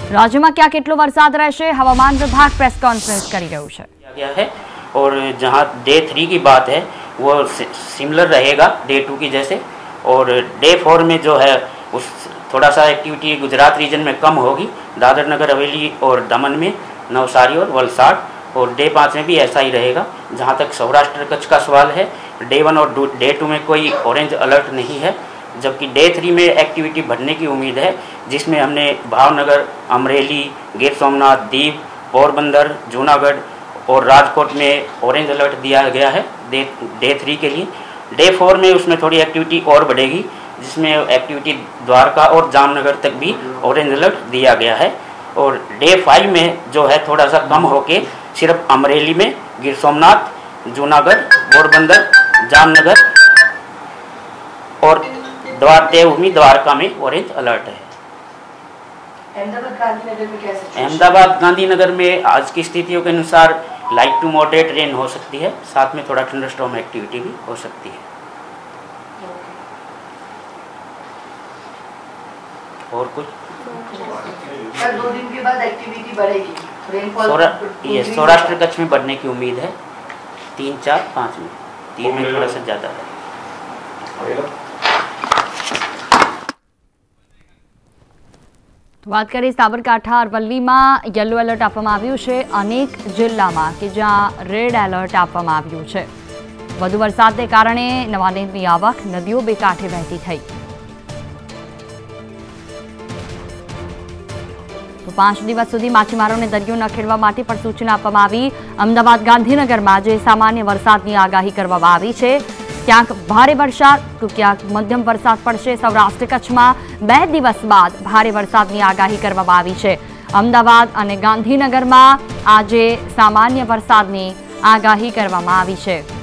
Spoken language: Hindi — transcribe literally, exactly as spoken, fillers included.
રાજ્યમાં ક્યાં કેટલો વરસાદ રહેશે? હવામાન વિભાગ પ્રેસ કોન્ફરન્સ કરી રહ્યું છે। गया है और जहां डे थ्री की बात है वो सिमिलर रहेगा डे टू की जैसे, और डे फोर में जो है उस थोड़ा सा एक्टिविटी गुजरात रीजन में कम होगी, दादर नगर हवेली और दमन में, नवसारी और वलसाड़, और डे पाँच में भी ऐसा ही रहेगा। जहां तक सौराष्ट्र कच्छ का सवाल है, डे वन और डे टू में कोई ऑरेंज अलर्ट नहीं है, जबकि डे थ्री में एक्टिविटी बढ़ने की उम्मीद है, जिसमें हमने भावनगर, अमरेली, गिर सोमनाथ, दीव, पोरबंदर, जूनागढ़ और राजकोट में ऑरेंज अलर्ट दिया गया है डे डे थ्री के लिए। डे फोर में उसमें थोड़ी एक्टिविटी और बढ़ेगी, जिसमें एक्टिविटी द्वारका और जामनगर तक भी ऑरेंज अलर्ट दिया गया है। और डे फाइव में जो है थोड़ा सा कम होके सिर्फ अमरेली में, गिर सोमनाथ, जूनागढ़, पोरबंदर, जामनगर और द्वार देवभूमि द्वारका में ऑरेंज अलर्ट है। अहमदाबाद गांधीनगर में क्या सिचुएशन? अहमदाबाद गांधीनगर में आज की स्थितियों के अनुसार लाइट टू मॉडरेट रेन हो सकती है, साथ में थोड़ा थंडरस्टॉर्म एक्टिविटी भी हो सकती है। और कुछ सर दो दिन के बाद एक्टिविटी बढ़ेगी, रेनफॉल सौरा, ये सौराष्ट्र कच्छ में बढ़ने की उम्मीद है, तीन चार पाँच में, तीन में थोड़ा सा ज़्यादा है। વાત કરીએ સાબરકાંઠા અરવલ્લીમાં યલો એલર્ટ આપવામાં આવ્યું છે। અનેક જિલ્લામાં કે જ્યાં રેડ એલર્ટ આપવામાં આવ્યું છે। વધુ વરસાદને કારણે નવા નીરની આવક, નદીઓ બે કાંઠે વહેતી થઈ। તો પાંચ દિવસ સુધી માછીમારોને દરિયો ન ખેડવા માટે પણ સૂચના આપવામાં આવી। અમદાવાદ ગાંધીનગરમાં આજે સામાન્ય વરસાદની આગાહી કરવામાં આવી છે। ક્યાંક ભારે વરસાદ તો ક્યાંક મધ્યમ વરસાદ પડશે। સૌરાષ્ટ્ર કચ્છમાં બે દિવસ બાદ ભારે વરસાદની આગાહી કરવામાં આવી છે। અમદાવાદ અને ગાંધીનગરમાં આજે સામાન્ય વરસાદની આગાહી કરવામાં આવી છે।